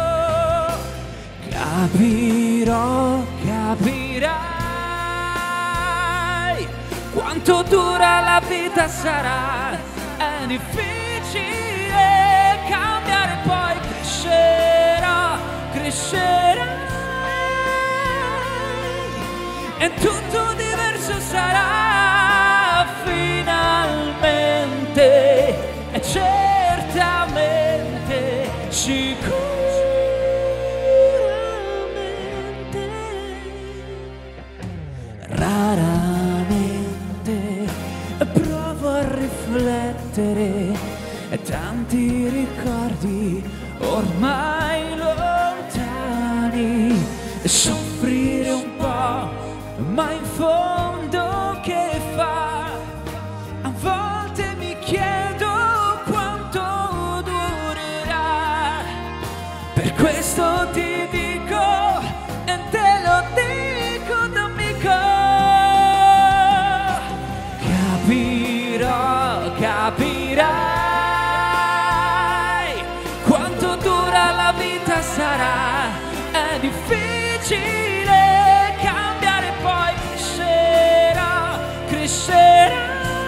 Capirò, capirai quanto dura la vita sarà. È difficile cambiare, poi crescerò, crescerai e tutto diverso sarà. smettere e tanti ricordi ormai lontani e soffrire un po', ma in fondo che fa? A volte mi chiedo quanto durerà, per questo ti dico e te lo dico d'amico, capirò, capirai quanto dura la vita sarà, è difficile cambiare, poi crescerà, crescerà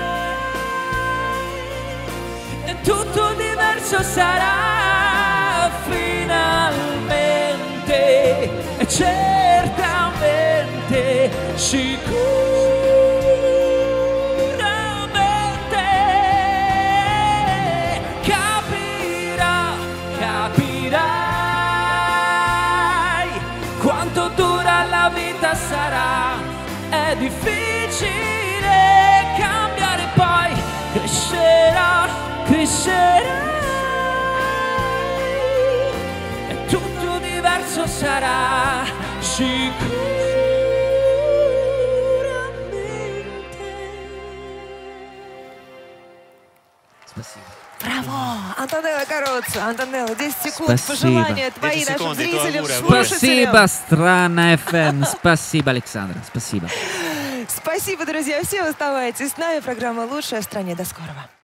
e tutto diverso sarà finalmente e certamente, sicuramente capirà, capirai quanto dura la vita sarà, è difficile cambiare, poi crescerà, crescerà e tutto diverso sarà sicuramente. Спасибо. Браво! Антонелла Кароца. Антонелла, десять секунд. Спасибо. Пожелания твои десять нашим секунд, и зрителям, твоя слушателям. Спасибо, Страна эф эм. Спасибо, Александра. Спасибо. Спасибо, друзья. Все оставайтесь с нами. Программа «Лучшая в стране». До скорого.